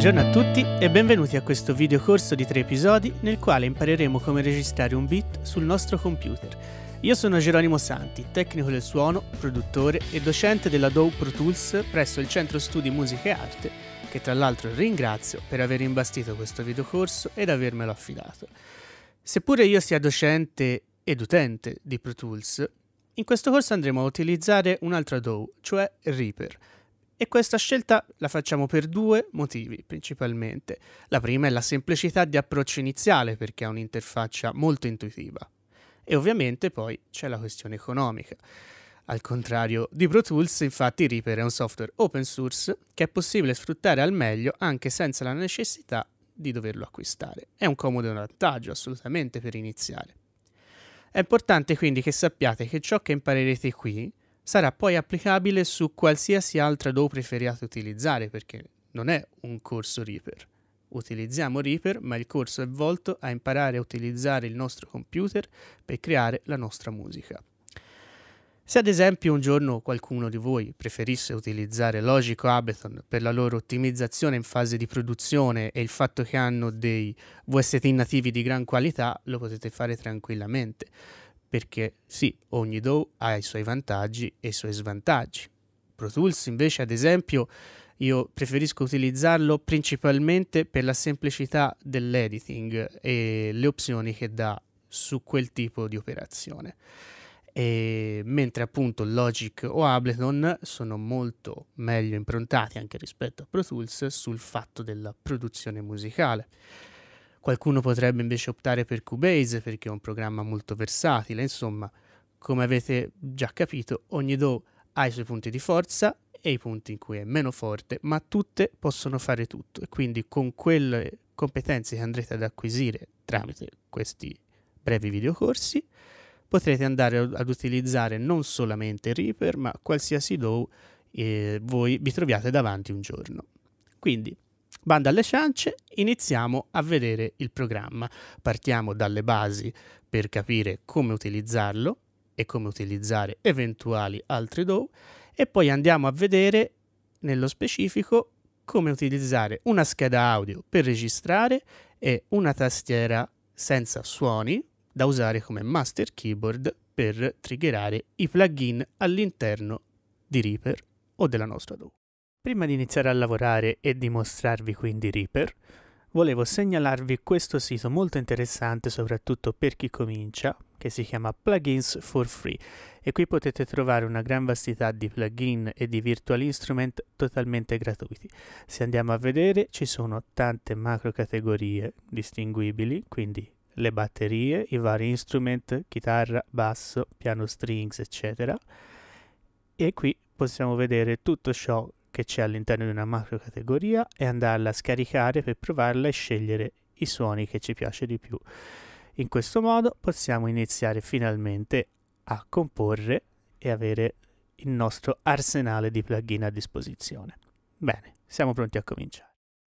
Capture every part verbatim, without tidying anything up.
Buongiorno a tutti e benvenuti a questo videocorso di tre episodi nel quale impareremo come registrare un beat sul nostro computer. Io sono Geronimo Santi, tecnico del suono, produttore e docente dell'Adobe Pro Tools presso il Centro Studi Musica e Arte, che tra l'altro ringrazio per aver imbastito questo videocorso ed avermelo affidato. Seppure io sia docente ed utente di Pro Tools, in questo corso andremo a utilizzare un altro Adobe, cioè Reaper. E questa scelta la facciamo per due motivi principalmente. La prima è la semplicità di approccio iniziale perché ha un'interfaccia molto intuitiva. E ovviamente poi c'è la questione economica. Al contrario di Pro Tools, infatti Reaper è un software open source che è possibile sfruttare al meglio anche senza la necessità di doverlo acquistare. È un comodo vantaggio assolutamente per iniziare. È importante quindi che sappiate che ciò che imparerete qui sarà poi applicabile su qualsiasi altra Adobe preferiate utilizzare, perché non è un corso Reaper. Utilizziamo Reaper, ma il corso è volto a imparare a utilizzare il nostro computer per creare la nostra musica. Se ad esempio un giorno qualcuno di voi preferisse utilizzare Logic o Ableton per la loro ottimizzazione in fase di produzione e il fatto che hanno dei V S T nativi di gran qualità, lo potete fare tranquillamente. Perché sì, ogni D A W ha i suoi vantaggi e i suoi svantaggi. Pro Tools invece, ad esempio, io preferisco utilizzarlo principalmente per la semplicità dell'editing e le opzioni che dà su quel tipo di operazione. E mentre appunto Logic o Ableton sono molto meglio improntati anche rispetto a Pro Tools sul fatto della produzione musicale. Qualcuno potrebbe invece optare per Cubase perché è un programma molto versatile. Insomma, come avete già capito, ogni D A W ha i suoi punti di forza e i punti in cui è meno forte, ma tutte possono fare tutto. E quindi con quelle competenze che andrete ad acquisire tramite questi brevi videocorsi, potrete andare ad utilizzare non solamente Reaper, ma qualsiasi D A W eh, voi vi troviate davanti un giorno. Quindi, bando alle ciance, iniziamo a vedere il programma. Partiamo dalle basi per capire come utilizzarlo e come utilizzare eventuali altri D A W e poi andiamo a vedere nello specifico come utilizzare una scheda audio per registrare e una tastiera senza suoni da usare come master keyboard per triggerare i plugin all'interno di Reaper o della nostra D A W. Prima di iniziare a lavorare e di mostrarvi quindi Reaper, volevo segnalarvi questo sito molto interessante soprattutto per chi comincia, che si chiama Plugins for Free, e qui potete trovare una gran vastità di plugin e di virtual instrument totalmente gratuiti. Se andiamo a vedere ci sono tante macro categorie distinguibili, quindi le batterie, i vari instrument, chitarra, basso, piano strings, eccetera, e qui possiamo vedere tutto ciò che c'è all'interno di una macro categoria e andarla a scaricare per provarla e scegliere i suoni che ci piace di più. In questo modo possiamo iniziare finalmente a comporre e avere il nostro arsenale di plugin a disposizione. Bene, siamo pronti a cominciare.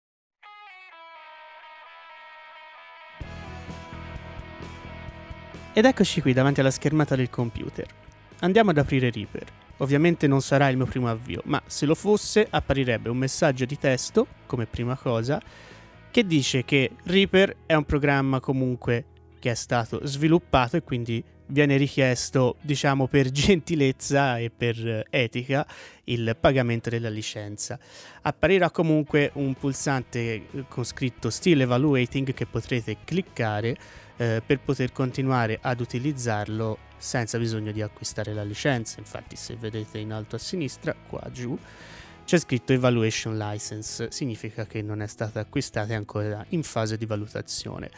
Ed eccoci qui davanti alla schermata del computer. Andiamo ad aprire Reaper. Ovviamente non sarà il mio primo avvio, ma se lo fosse apparirebbe un messaggio di testo, come prima cosa, che dice che Reaper è un programma comunque che è stato sviluppato e quindi viene richiesto, diciamo per gentilezza e per etica, il pagamento della licenza. Apparirà comunque un pulsante con scritto Still Evaluating che potrete cliccare eh, per poter continuare ad utilizzarlo senza bisogno di acquistare la licenza. Infatti se vedete in alto a sinistra, qua giù, c'è scritto Evaluation License, significa che non è stata acquistata e ancora in fase di valutazione.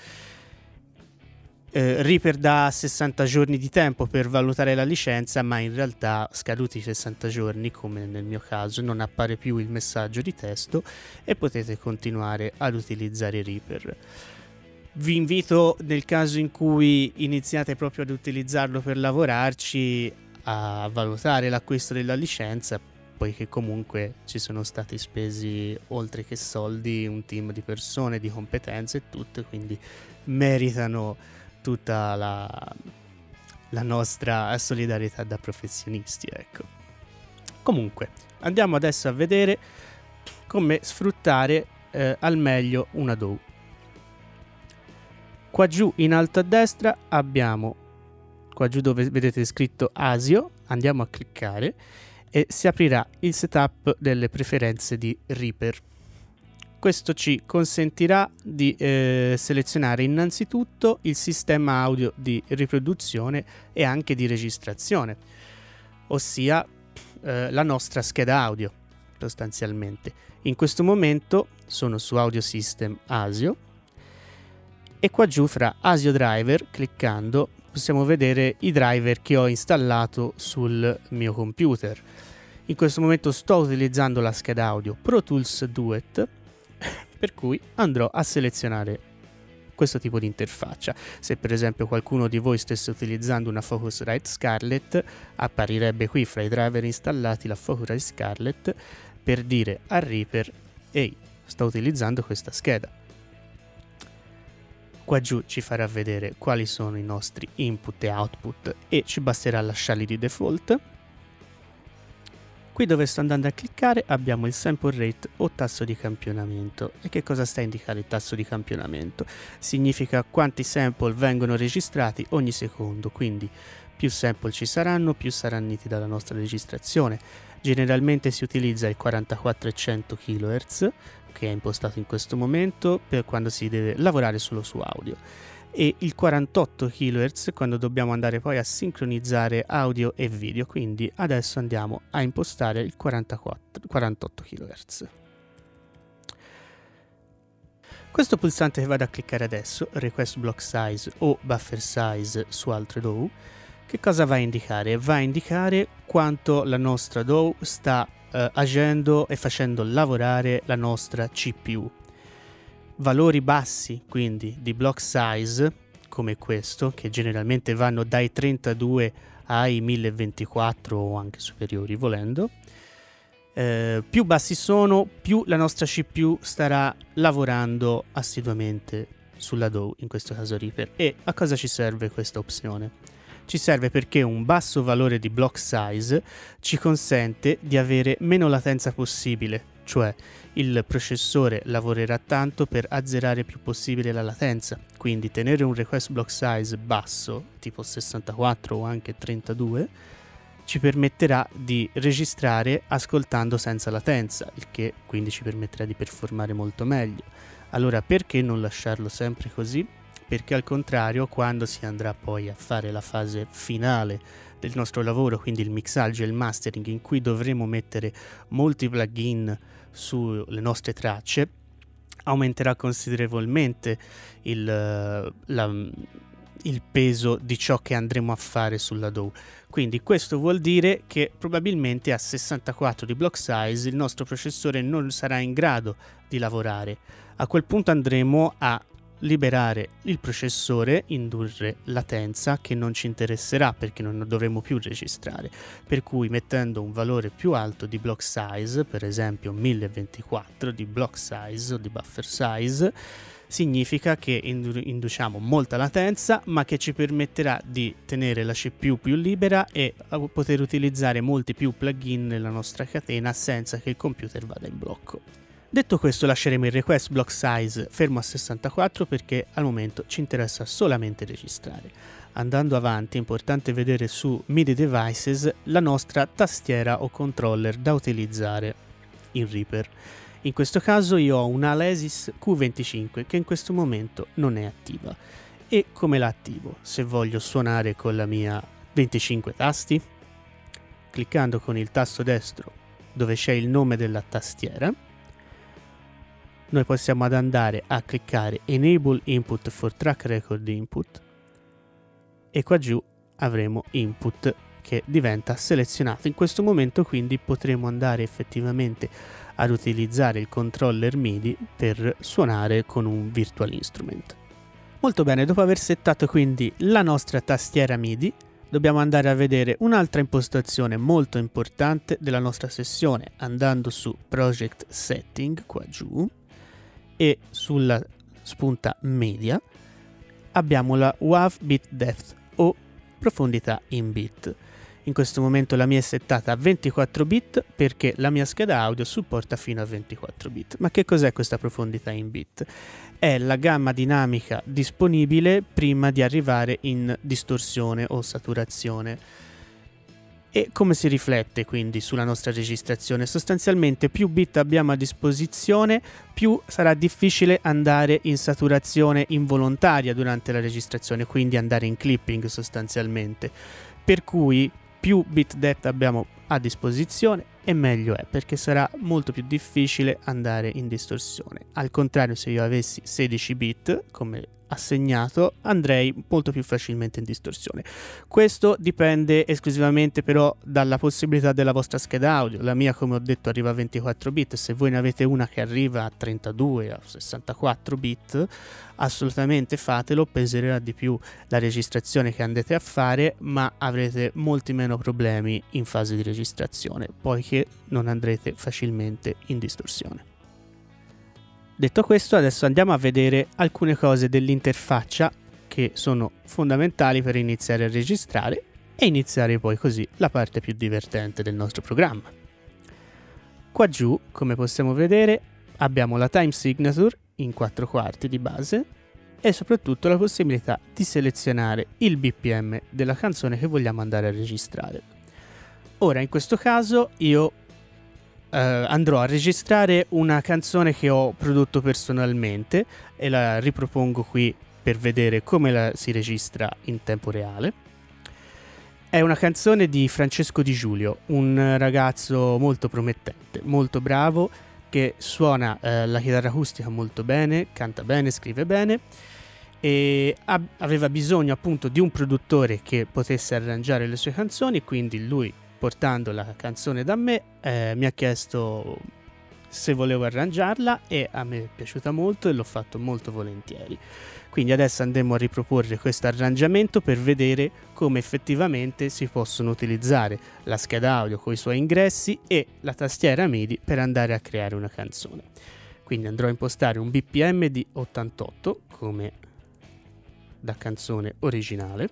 Eh, Reaper dà sessanta giorni di tempo per valutare la licenza, ma in realtà scaduti i sessanta giorni, come nel mio caso, non appare più il messaggio di testo e potete continuare ad utilizzare Reaper. Vi invito, nel caso in cui iniziate proprio ad utilizzarlo per lavorarci, a valutare l'acquisto della licenza, poiché comunque ci sono stati spesi oltre che soldi un team di persone, di competenze e tutto, quindi meritano tutta la, la nostra solidarietà da professionisti, ecco. Comunque, andiamo adesso a vedere come sfruttare eh, al meglio una D A W. Qua giù in alto a destra abbiamo, qua giù dove vedete scritto ASIO, andiamo a cliccare e si aprirà il setup delle preferenze di Reaper. Questo ci consentirà di eh, selezionare innanzitutto il sistema audio di riproduzione e anche di registrazione, ossia eh, la nostra scheda audio sostanzialmente. In questo momento sono su Audio System ASIO e qua giù fra ASIO Driver, cliccando, possiamo vedere i driver che ho installato sul mio computer. In questo momento sto utilizzando la scheda audio Pro Tools Duet, per cui andrò a selezionare questo tipo di interfaccia. Se per esempio qualcuno di voi stesse utilizzando una Focusrite Scarlett, apparirebbe qui fra i driver installati la Focusrite Scarlett per dire a Reaper: ehi, sto utilizzando questa scheda. Qua giù ci farà vedere quali sono i nostri input e output e ci basterà lasciarli di default. Qui dove sto andando a cliccare abbiamo il sample rate o tasso di campionamento. E che cosa sta a indicare il tasso di campionamento? Significa quanti sample vengono registrati ogni secondo, quindi più sample ci saranno, più sarà nitida la nostra registrazione. Generalmente si utilizza il quarantaquattro e cento chilohertz, che è impostato in questo momento per quando si deve lavorare solo su audio, e il quarantotto chilohertz quando dobbiamo andare poi a sincronizzare audio e video. Quindi adesso andiamo a impostare il quarantaquattro, quarantotto chilohertz. Questo pulsante che vado a cliccare adesso, Request Block Size o Buffer Size su altre D A W, che cosa va a indicare? Va a indicare quanto la nostra D A W sta eh, agendo e facendo lavorare la nostra C P U. Valori bassi quindi di block size come questo, che generalmente vanno dai trentadue ai mille ventiquattro o anche superiori volendo, eh, più bassi sono, più la nostra C P U starà lavorando assiduamente sulla D A W, in questo caso Reaper. E a cosa ci serve questa opzione? Ci serve perché un basso valore di block size ci consente di avere meno latenza possibile, cioè il processore lavorerà tanto per azzerare più possibile la latenza. Quindi tenere un request block size basso, tipo sessantaquattro o anche trentadue, ci permetterà di registrare ascoltando senza latenza, il che quindi ci permetterà di performare molto meglio. Allora perché non lasciarlo sempre così? Perché al contrario, quando si andrà poi a fare la fase finale del nostro lavoro, quindi il mixaggio e il mastering, in cui dovremo mettere molti plugin sulle nostre tracce, aumenterà considerevolmente il, la, il peso di ciò che andremo a fare sulla D A W. Quindi questo vuol dire che probabilmente a sessantaquattro di block size il nostro processore non sarà in grado di lavorare. A quel punto andremo a liberare il processore, indurre latenza che non ci interesserà perché non dovremo più registrare, per cui mettendo un valore più alto di block size, per esempio mille ventiquattro di block size o di buffer size, significa che induciamo molta latenza, ma che ci permetterà di tenere la C P U più libera e poter utilizzare molti più plugin nella nostra catena senza che il computer vada in blocco. Detto questo, lasceremo il request block size fermo a sessantaquattro perché al momento ci interessa solamente registrare. Andando avanti è importante vedere su M I D I Devices la nostra tastiera o controller da utilizzare in Reaper. In questo caso io ho una Alesis Q venticinque che in questo momento non è attiva. E come la attivo? Se voglio suonare con la mia venticinque tasti, cliccando con il tasto destro dove c'è il nome della tastiera, noi possiamo ad andare a cliccare Enable Input for Track Record Input e qua giù avremo Input che diventa selezionato. In questo momento quindi potremo andare effettivamente ad utilizzare il controller M I D I per suonare con un virtual instrument. Molto bene, dopo aver settato quindi la nostra tastiera M I D I, dobbiamo andare a vedere un'altra impostazione molto importante della nostra sessione, andando su Project Setting qua giù e sulla spunta Media abbiamo la W A V Bit Depth o profondità in bit. In questo momento la mia è settata a ventiquattro bit perché la mia scheda audio supporta fino a ventiquattro bit. Ma che cos'è questa profondità in bit? È la gamma dinamica disponibile prima di arrivare in distorsione o saturazione. E come si riflette quindi sulla nostra registrazione? Sostanzialmente più bit abbiamo a disposizione, più sarà difficile andare in saturazione involontaria durante la registrazione, quindi andare in clipping sostanzialmente. Per cui più bit depth abbiamo a disposizione e meglio è, perché sarà molto più difficile andare in distorsione. Al contrario, se io avessi sedici bit come assegnato, andrei molto più facilmente in distorsione. Questo dipende esclusivamente però dalla possibilità della vostra scheda audio. La mia, come ho detto, arriva a ventiquattro bit. Se voi ne avete una che arriva a trentadue, a sessantaquattro bit, assolutamente fatelo, peserà di più la registrazione che andate a fare, ma avrete molti meno problemi in fase di registrazione, poiché non andrete facilmente in distorsione. Detto questo, adesso andiamo a vedere alcune cose dell'interfaccia che sono fondamentali per iniziare a registrare e iniziare poi così la parte più divertente del nostro programma. Qua giù, come possiamo vedere, abbiamo la time signature in quattro quarti di base e soprattutto la possibilità di selezionare il B P M della canzone che vogliamo andare a registrare. Ora, in questo caso io Uh, andrò a registrare una canzone che ho prodotto personalmente e la ripropongo qui per vedere come la si registra in tempo reale. È una canzone di Francesco Di Giulio, un ragazzo molto promettente, molto bravo, che suona uh, la chitarra acustica molto bene, canta bene, scrive bene e aveva bisogno appunto di un produttore che potesse arrangiare le sue canzoni, quindi lui, portando la canzone da me, eh, mi ha chiesto se volevo arrangiarla e a me è piaciuta molto e l'ho fatto molto volentieri. Quindi adesso andremo a riproporre questo arrangiamento per vedere come effettivamente si possono utilizzare la scheda audio con i suoi ingressi e la tastiera MIDI per andare a creare una canzone. Quindi andrò a impostare un B P M di ottantotto come da canzone originale.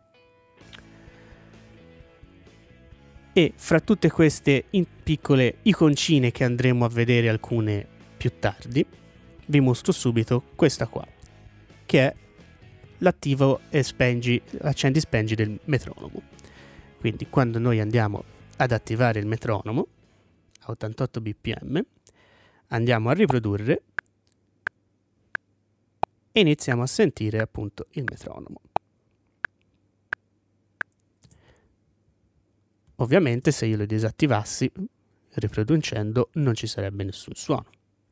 E fra tutte queste in piccole iconcine che andremo a vedere alcune più tardi, vi mostro subito questa qua, che è l'attivo e spengi, accendi spengi del metronomo. Quindi quando noi andiamo ad attivare il metronomo a ottantotto B P M, andiamo a riprodurre e iniziamo a sentire appunto il metronomo. Ovviamente se io lo disattivassi, riproducendo, non ci sarebbe nessun suono.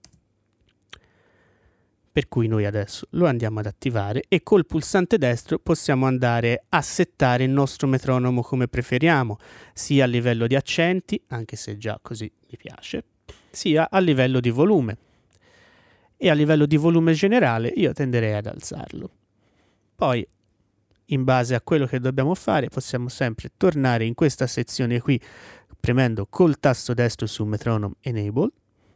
Per cui noi adesso lo andiamo ad attivare e col pulsante destro possiamo andare a settare il nostro metronomo come preferiamo, sia a livello di accenti, anche se già così mi piace, sia a livello di volume. E a livello di volume generale io tenderei ad alzarlo. Poi, in base a quello che dobbiamo fare, possiamo sempre tornare in questa sezione qui premendo col tasto destro su Metronome Enable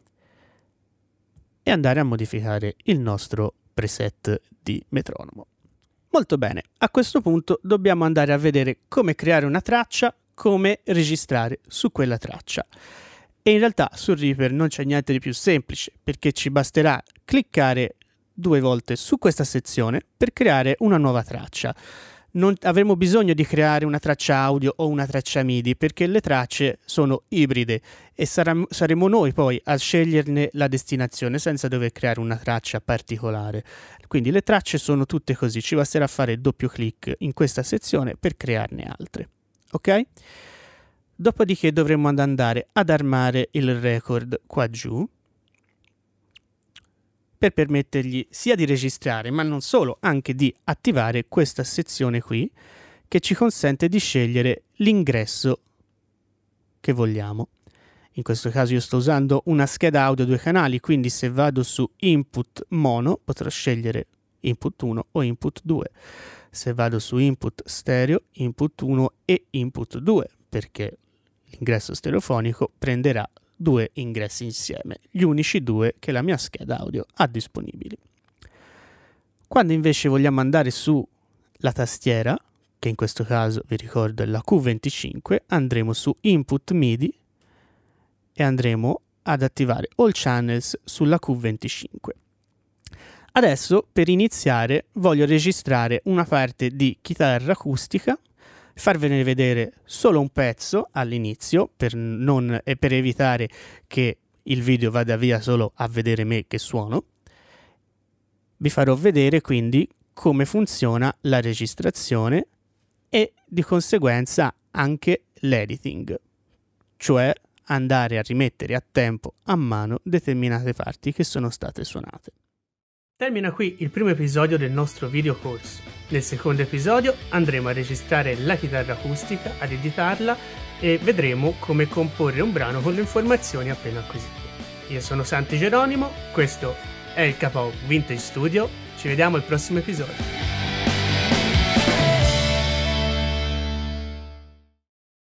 e andare a modificare il nostro preset di metronomo. Molto bene, a questo punto dobbiamo andare a vedere come creare una traccia, come registrare su quella traccia. E in realtà su Reaper non c'è niente di più semplice, perché ci basterà cliccare due volte su questa sezione per creare una nuova traccia. Non avremo bisogno di creare una traccia audio o una traccia MIDI perché le tracce sono ibride e sarà, saremo noi poi a sceglierne la destinazione senza dover creare una traccia particolare. Quindi le tracce sono tutte così, ci basterà fare doppio clic in questa sezione per crearne altre. Ok? Dopodiché dovremo andare ad armare il record qua giù per permettergli sia di registrare, ma non solo, anche di attivare questa sezione qui, che ci consente di scegliere l'ingresso che vogliamo. In questo caso io sto usando una scheda audio due canali, quindi se vado su Input Mono potrò scegliere Input uno o Input due. Se vado su Input Stereo, Input uno e Input due, perché l'ingresso stereofonico prenderà due ingressi insieme, gli unici due che la mia scheda audio ha disponibili. Quando invece vogliamo andare sulla tastiera, che in questo caso vi ricordo è la Q venticinque, andremo su Input MIDI e andremo ad attivare All Channels sulla Q venticinque. Adesso per iniziare voglio registrare una parte di chitarra acustica, farvene vedere solo un pezzo all'inizio per, non, e per evitare che il video vada via solo a vedere me che suono. Vi farò vedere quindi come funziona la registrazione e di conseguenza anche l'editing, cioè andare a rimettere a tempo a mano determinate parti che sono state suonate. Termina qui il primo episodio del nostro videocorso. Nel secondo episodio andremo a registrare la chitarra acustica, ad editarla e vedremo come comporre un brano con le informazioni appena acquisite. Io sono Santi Geronimo, questo è il K O Vintage Studio, ci vediamo al prossimo episodio.